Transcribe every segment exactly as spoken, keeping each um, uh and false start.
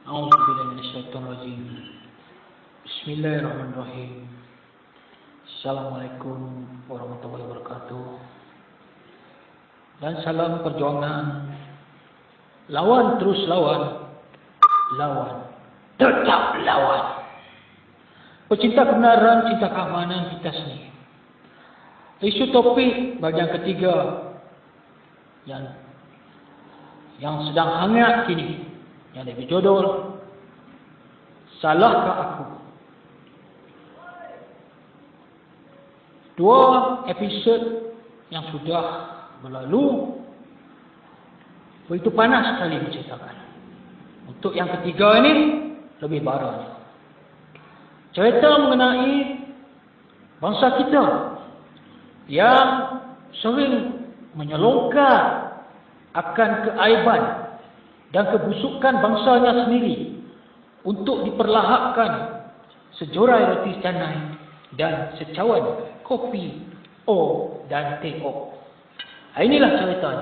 A'udzubillahi minasyaitonirrajim. Bismillahirrahmanirrahim. Assalamualaikum warahmatullahi wabarakatuh. Dan salam perjuangan. Lawan terus lawan. Lawan. Tetap lawan. Pecinta kebenaran, cinta keamanan kita sendiri. Isu topik bagian ketiga yang yang sedang hangat kini, yang berjudul Salahkah Aku? Dua episod yang sudah berlalu begitu panas sekali menceritakan. Untuk yang ketiga ini lebih barang. Cerita mengenai bangsa kita yang sering menyelongkar akan keaiban dan kebusukan bangsanya sendiri untuk diperlahapkan sejorai roti canai dan secawan kopi O dan T O. Inilah ceritanya.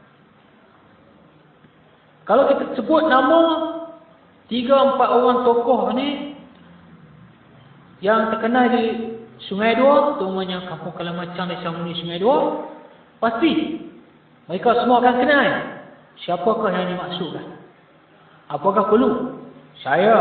Kalau kita sebut nama tiga empat orang tokoh ni yang terkenal di Sungai Dua, terutamanya Kampung Kalamacang Desa Muni Sungai Dua, pasti mereka semua akan kenal siapakah yang dimaksudkan. Apakah perlu saya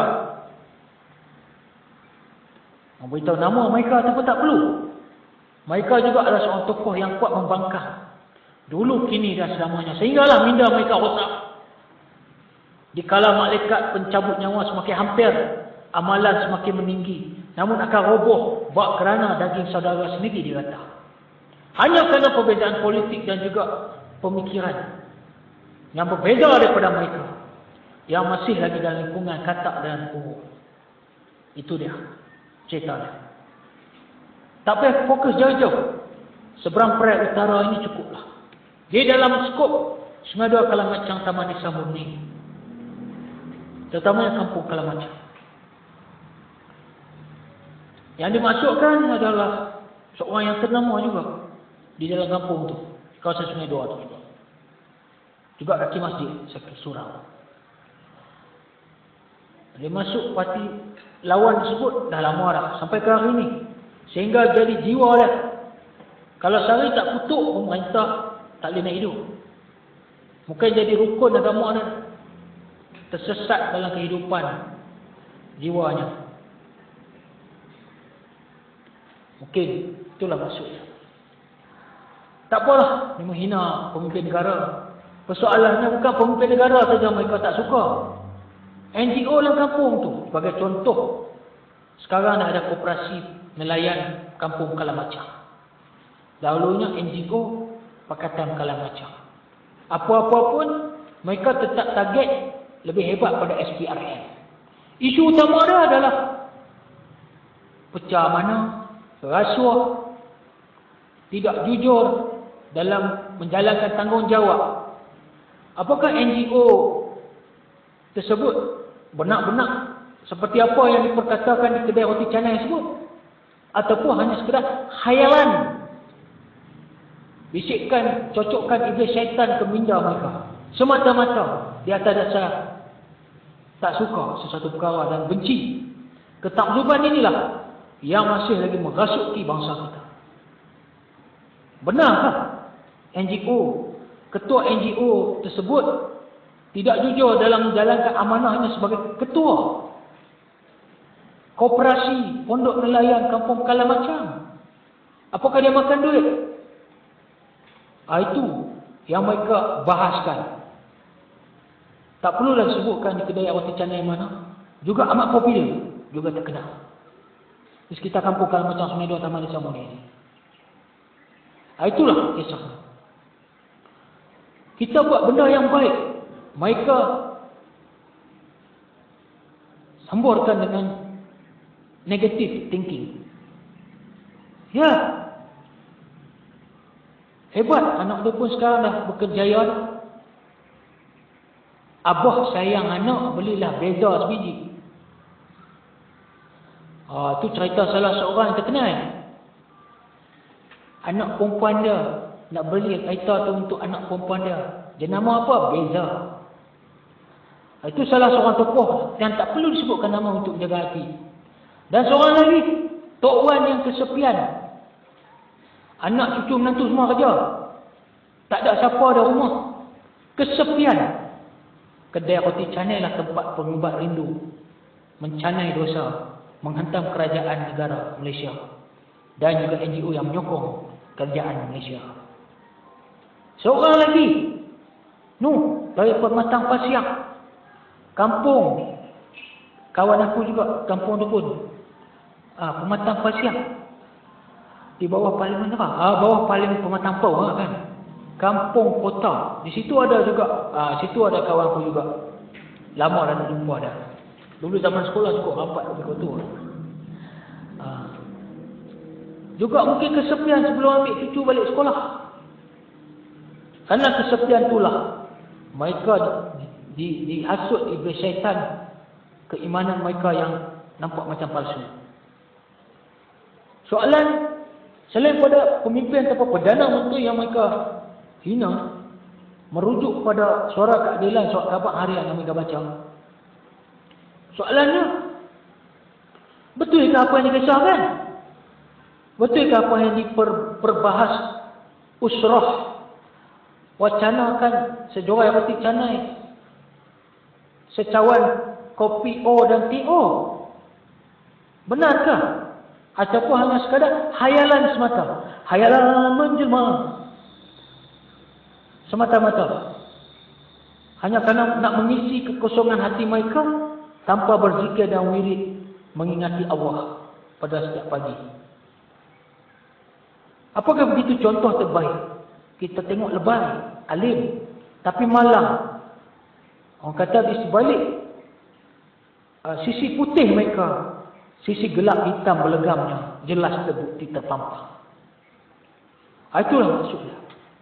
memberitahu nama mereka ataupun tak perlu? Mereka juga adalah seorang tokoh yang kuat membangkang dulu, kini dan selamanya, sehinggalah minda mereka rosak. Dikala malaikat pencabut nyawa semakin hampir, amalan semakin meninggi, namun akan roboh bak kerana daging saudara sendiri dirata. Hanya kerana perbezaan politik dan juga pemikiran yang berbeza daripada mereka, yang masih lagi dalam lingkungan katak dan umur. Itu dia cerita dia. Tak payah fokus jauh-jauh. Seberang Perak Utara ini cukuplah. Di dalam skop Sungai Dua Kalamacang Taman Desa Murni, terutamanya Kampung Kalamacang. Yang dimasukkan adalah seorang yang ternama juga di dalam kampung itu, kawasan Sungai Dua itu juga. Juga kaki masjid, Sakit Surau. Dia masuk parti lawan tersebut dah lama dah, sampai ke hari ini. Sehingga jadi jiwa dia. Kalau sehari tak kutuk, pemerintah tak boleh nak hidup. Mungkin jadi rukun agama dia tersesat dalam kehidupan jiwanya. Mungkin itulah maksudnya. Tak apalah dia menghina pemimpin negara. Persoalannya bukan pemimpin negara saja mereka tak suka. N G O dalam kampung tu, sebagai contoh, sekarang dah ada koperasi nelayan Kampung Kalamacang. Dahulunya N G O Pakatan Kalamacang. Apa-apa pun mereka tetap target lebih hebat pada S P R M. Isu utama dia adalah pecah mana, rasuah, tidak jujur dalam menjalankan tanggungjawab. Apakah N G O tersebut benar-benar seperti apa yang diperkatakan di kedai roti canai tersebut? Ataupun hanya sekadar khayalan, bisikkan, cocokkan iblis syaitan ke minda mereka, semata-mata di atas dasar tak suka sesuatu perkara dan benci. Ketakzuban inilah yang masih lagi merasuki bangsa kita. Benarkah N G O, ketua N G O tersebut tidak jujur dalam menjalankan amanahnya sebagai ketua koperasi Pondok Nelayan Kampung Kalamacang? Apakah dia makan duit? Ah, itu yang mereka bahaskan. Tak perlulah disebutkan di kedai roti canai mana. Juga amat popular, juga terkenal di sekitar Kampung Kalamacang Sungai Dua Taman Desa Murni. Ah, itulah kisah. Kita buat benda yang baik, mereka samburkan dengan negative thinking. Ya, hebat anak tu pun sekarang dah berkejayaan. Abah sayang anak, belilah beza sebiji. Ah, tu cerita salah seorang yang terkenal. Anak perempuan dia nak beli kereta tu untuk anak perempuan dia. Dia nama apa? Beza. Itu salah seorang tokoh yang tak perlu disebutkan nama untuk menjaga hati. Dan seorang lagi, Tok Wan yang kesepian. Anak cucu menantu semua kerja. Tak ada siapa ada rumah. Kesepian. Kedai roti canai lah tempat pengubat rindu. Mencanai dosa. Menghantam kerajaan negara Malaysia. Dan juga N G O yang menyokong kerajaan Malaysia. Seorang lagi. Nuh, dari Pematang Pasiak. Kampung. Kawan aku juga, kampung dukun. Ah, Pematang Pasiak. Di bawah Parlimen apa? Ah, bawah Parlimen Pematang Pau ah, kan. Kampung Kota. Di situ ada juga, ah, situ ada kawan aku juga. Lama dah tak jumpa dah. Dulu zaman sekolah cukup rapat lebih kotor. Ah. Juga mungkin kesepian sebelum ambil cucu balik sekolah. Karena kesepian itulah mereka di dihasut iblis syaitan keimanan mereka yang nampak macam palsu. Soalan selain pada pemimpin atau perdana menteri yang mereka hina, merujuk pada suara keadilan, suara khabar harian yang mereka baca. Soalannya, betulkah apa yang dikisahkan? Betulkah apa yang diperbahas usrah, wacanakan sejorai roti canai, secawan kopi O dan T O? Benarkah? Ataupun hanya sekadar hayalan semata? Hayalan menjelma semata-mata. Hanya kerana nak mengisi kekosongan hati mereka tanpa berzikir dan wirid mengingati Allah pada setiap pagi. Apakah begitu contoh terbaik? Kita tengok lebay, alim, tapi malang. Orang kata di sebalik uh, sisi putih mereka, sisi gelap hitam berlegamnya jelas terbukti terpampang. Itulah maksudnya.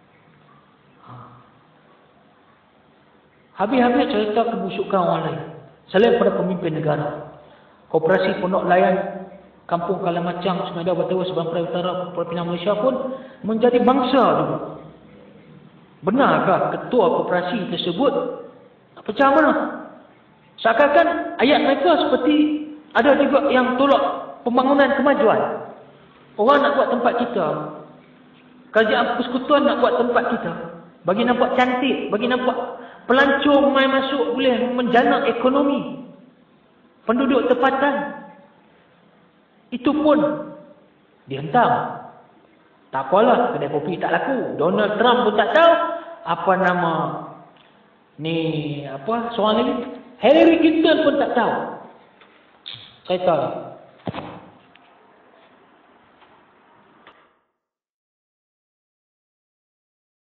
Habis-habis cerita kebusukan orang lain. Selain pada pemimpin negara. Koperasi Pondok Layan Kampung Kalamacang, Sungai Dau, Batawa, Sabang Perai Utara, Pulau Pinang, Malaysia pun menjadi bangsa juga. Benarkah ketua koperasi tersebut pecah mana? Seakan-akan ayat mereka seperti ada juga yang tolak pembangunan kemajuan. Orang nak buat tempat kita, kerajaan persekutuan nak buat tempat kita, bagi nampak cantik, bagi nampak pelancong mai masuk boleh menjana ekonomi penduduk tempatan. Itu pun dihentam. Tak apalah, kedai kopi tak laku. Donald Trump pun tak tahu. Apa nama ni, apa seorang lagi, Hillary Clinton pun tak tahu. Saya tahu.